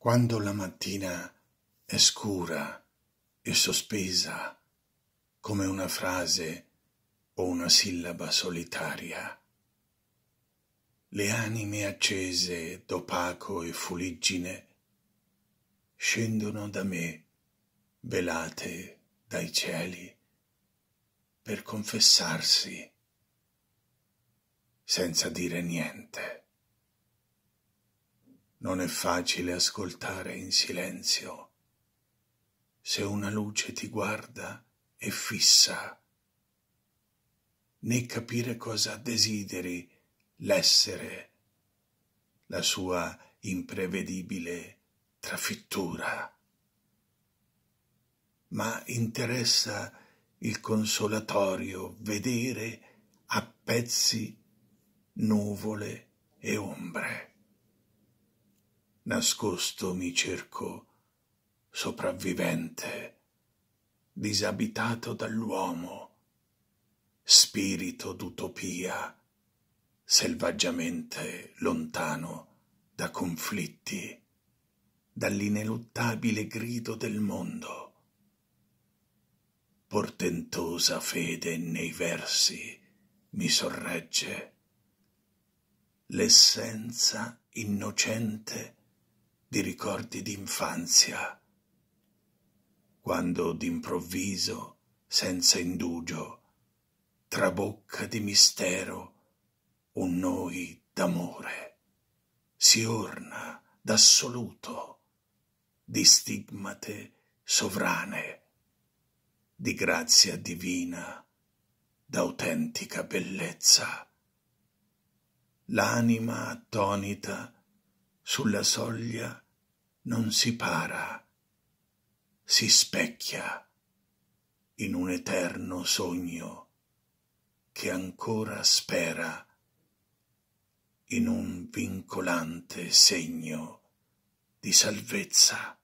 Quando la mattina è scura e sospesa come una frase o una sillaba solitaria, le anime accese d'opaco e fuliggine scendono da me, velate dai cieli, per confessarsi senza dire niente. Non è facile ascoltare in silenzio se una luce ti guarda e fissa, né capire cosa desideri l'essere, la sua imprevedibile trafittura. Ma interessa il consolatorio vedere a pezzi nuvole e ombre. Nascosto mi cerco sopravvivente, disabitato dall'uomo, spirito d'utopia, selvaggiamente lontano da conflitti, dall'ineluttabile grido del mondo. Portentosa fede nei versi mi sorregge, l'essenza innocente di ricordi d'infanzia, quando d'improvviso, senza indugio, trabocca di mistero un noi d'amore, si orna d'assoluto, di stigmate sovrane, di grazia divina, d'autentica bellezza. L'anima attonita sulla soglia non si para, si specchia in un eterno sogno che ancora spera in un vincolante segno di salvezza.